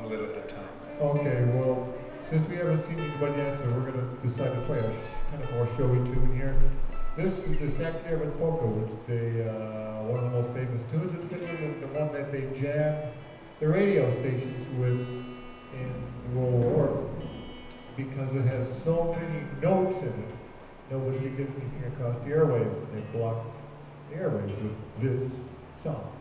little at a time. Okay, well, since we haven't seen anybody else, so we're going to decide to play a kind of more showy tune here. This is the Sankjärven polka, which they, one of the most famous tunes in Finland, and the one that they jammed the radio stations with in World War, because it has so many notes in it, nobody could get anything across the airwaves, and they blocked the airwaves with this song.